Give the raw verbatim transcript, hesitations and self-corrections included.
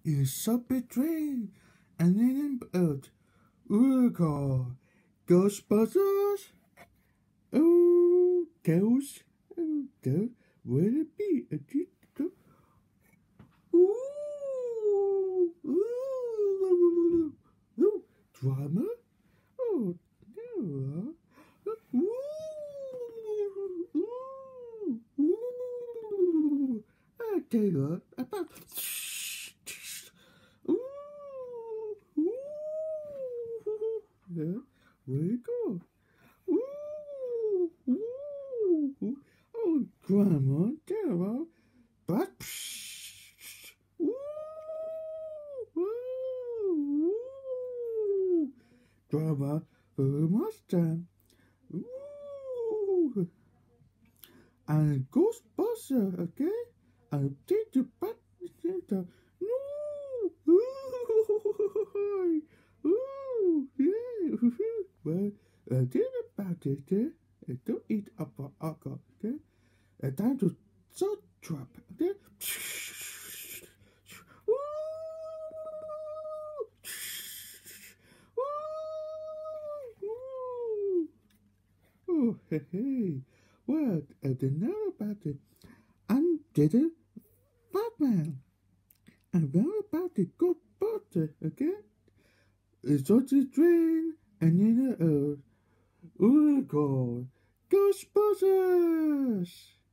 is so betrayed, and then out. Oh God, Ghostbusters! Oh, those, oh, those, will it be a Ooh, ooh, ooh, drama? Oh, no. Ooh, ooh, ooh. I tell you what, about. Ooh, ooh. Yeah, where you go? Ooh, ooh, ooh. Oh, Grandma, Grandma, but. Ooh, ooh, ooh. Grandma, very much time. Ooh. And Ghostbusters, okay? I'll take you back to the center. No! Ooh, ooh, yeah. Well, I did about it, eh? I don't eat up for alcohol, okay? A time to salt trap, okay? Ooh, ooh, ooh. Oh, hey, hey. Well, I didn't know about it. And did it, Batman. I know about the good butter, okay? It's on the drain, and in the earth. Oh, God. Ghostbusters!